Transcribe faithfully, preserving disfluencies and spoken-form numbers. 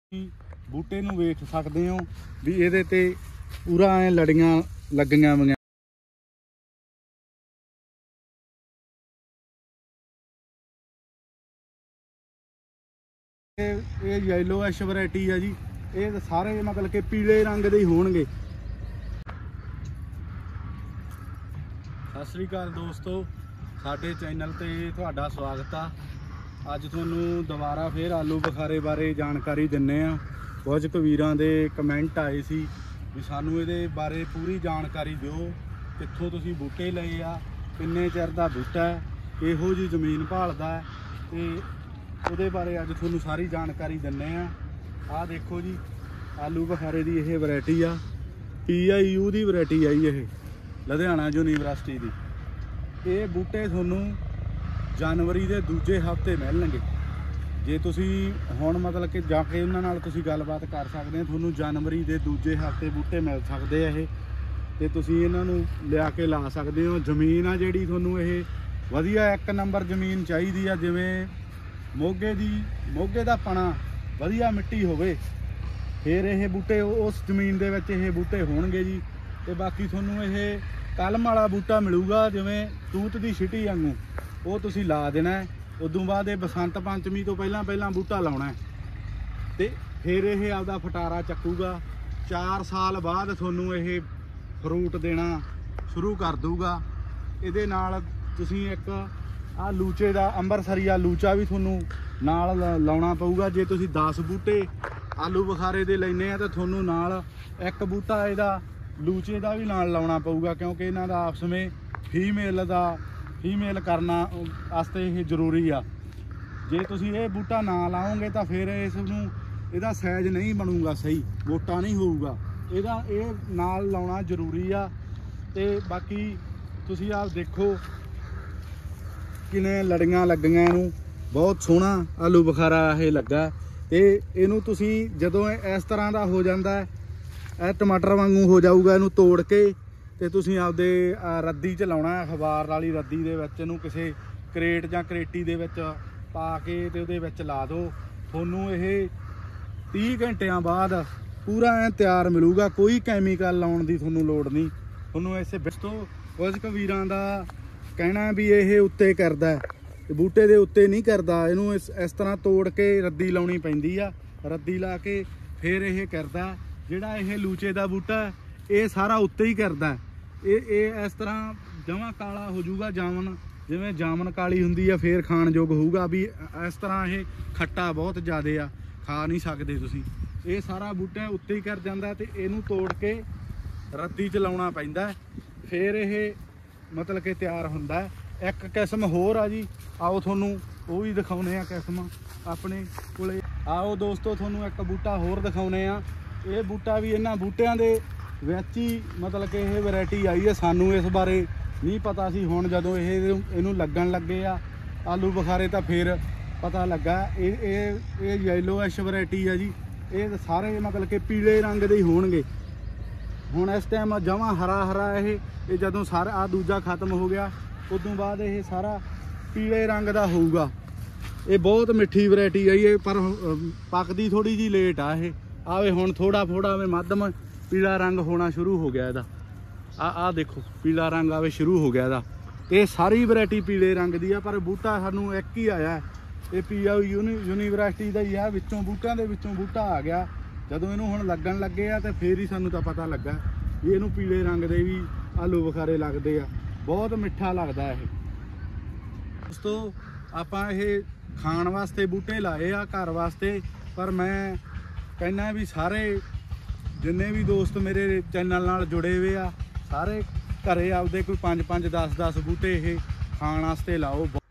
बूटे नूं वेख सकते हो भी इहदे ते पूरा ऐ लड़ियां लगियां होईयां। ये येलोइश वैरायटी है जी, ये सारे मतलब कि पीले रंग के ही होणगे। सत श्री अकाल दोस्तों, साडे चैनल ते तुहाडा स्वागत आ। अज तुहानूं दोबारा फिर आलू बुखारे बारे जानकारी दिन्ने आ। कुछ क वीरां दे कमेंट आए सी भी सानूं इहदे बारे पूरी जानकारी दिओ, कित्थों तुसीं बूटे लए आ, किन्ने चिर दा बूटा है, किहो जी जमीन भालदा है, ते ਉਹਦੇ बारे अज तुहानूं सारी जानकारी दिन्ने आ। आ देखो जी आलू बुखारे की यह वैरायटी आ, पी आई यू की वैरायटी आई, ये लुधियाना यूनीवर्सिटी की। ये बूटे तुहानूं जनवरी के दूजे हफ्ते मिलणगे। जे तुसीं हुण मतलब कि जाके उन्हां नाल तुसीं गलबात कर सकदे हो, तुहानूं जनवरी के दूजे हफ्ते बूटे मिल सकते हैं। ते तुसीं इन्हां नूं लिया के ला सकते हो। जमीन आ जिहड़ी तुहानूं ये वधिया एक नंबर जमीन चाहीदी आ, जिवें मोगे दी मोगे दा पना वधिया मिट्टी होवे, फिर ये बूटे उस जमीन दे विच ये बूटे होणगे जी। ते बाकी तुहानूं ये कलम वाला बूटा मिलूगा, जिवें तूत दी छिटी वांगू, वो तुसीं ला देना है। उदों बाद बसंत पंचमी तो पहलां पहलां बूटा लाउणा है, ते फिर ये आपदा फटारा चक्कूगा। चार साल बाद तुहानूं ये फ्रूट देना शुरू कर दूगा। इहदे नाल तुसीं एक आ लूचे का अंबरसरिया लूचा भी तुहानूं नाल लाउणा पऊगा। जे तुसीं दस बूटे आलू बुखारे दे लैने आ, तो तुहानूं नाल एक बूटा इहदा लूचे का भी नाल लाउणा पऊगा, क्योंकि इन्हां दा आपस में फीमेल का फीमेल करना वास्ते ये जरूरी आ। जे तुसीं ये बूटा ना लाओगे तो फिर इसनूं इहदा साइज नहीं बनूगा, सही मोटा नहीं होऊगा। इहदा ये नाल लाउणा जरूरी आ। ते बाकी तुसीं आप देखो किने लड़ियां लगियां, इनू बहुत सोहना आलू बुखारा ये लगा। तो इनू तुसीं जदों इस तरह का हो जाता है, यह टमाटर वांगू हो जाऊगा, इनू तोड़ के ते तुसीं आपदे रद्दी च लाउणा है, अखबार वाली रद्दी दे विच इनू किसी करेट जां करेटी दे विच पा के ते उहदे विच ला दो। तुहानूं ये तीह घंटियां बाद पूरा ऐ तैयार मिलूगा, कोई कैमिकल लाउण दी तुहानूं लोड़ नहीं। तुहानूं इस तो कुछ क वीरां दा कहना भी ये उत्ते करदा है, बूटे दे उत्ते नहीं करदा। इनू इस इस तरह तोड़ के रद्दी लाउणी पैंदी आ, रद्दी ला के फिर ये करदा। जिहड़ा ये लूचे का बूटा ये सारा उत्ते ही करदा है। ये ये इस तरह जमा काला हो जाऊगा, जामन जिवें जामन काली हुंदी है, फिर खाण योग होऊगा। भी इस तरह ये खट्टा बहुत ज़्यादा आ, खा नहीं सकदे तुसीं। ये सारा बूटा उत्ते ही कर जांदा, ते इनू तोड़ के रद्दी च लाउणा पैंदा, फिर ये मतलब कि तैयार होंदा है। एक किस्म होर आ जी, आओ तुहानूं वो भी दिखाउने आ किस्म अपने कोले। आओ दोस्तों तुहानूं एक बूटा होर दिखाउने आ। ये बूटा भी इन्हां बूटियां दे विच ही मतलब कि ये वैरायटी आई है। सानूं इस बारे नहीं पता सी, हुण जदों ये इहनूं लगन लगे आ आलू बुखारे तो फिर पता लगा। ये येलोइश वैरायटी है जी, ये सारे मतलब कि पीले रंग के ही होणगे। हुण इस टाइम जमा हरा हरा ये ये जदों सारा आ दूजा खत्म हो गया, उदों बाद ये सारा पीले रंग का होऊगा। ये बहुत मिठी वैरायटी है ये, पर पकदी थोड़ी जी लेट आ। ये आवे हुण थोड़ा थोड़ा में मध्यम पीला रंग होना शुरू हो गया। इहदा आ आ देखो पीला रंग आवे शुरू हो गया इहदा। ये सारी वैरायटी पीले रंग की है, पर बूटा सानूं एक ही आया है। ये पी आई यूनी यूनीवर्सिटी का ही है, विचों बूटियां दे विचों बूटा आ गया। जदों इनू हुण लगन लगे आ, तो फिर ही सानूं तां पता लगा भी इनू पीले रंग दे भी आलू बुखारे लगते आ। बहुत मिठा लगता है। दोस्तों आपां ये खाण वास्ते बूटे लाए आ घर वास्ते, पर मैं कहना भी सारे जिन्ने भी दोस्त मेरे चैनल नाल जुड़े हुए आ, सारे घरे आपदे कोई पाँच पाँच दस दस बूटे ये खाण वास्ते लाओ।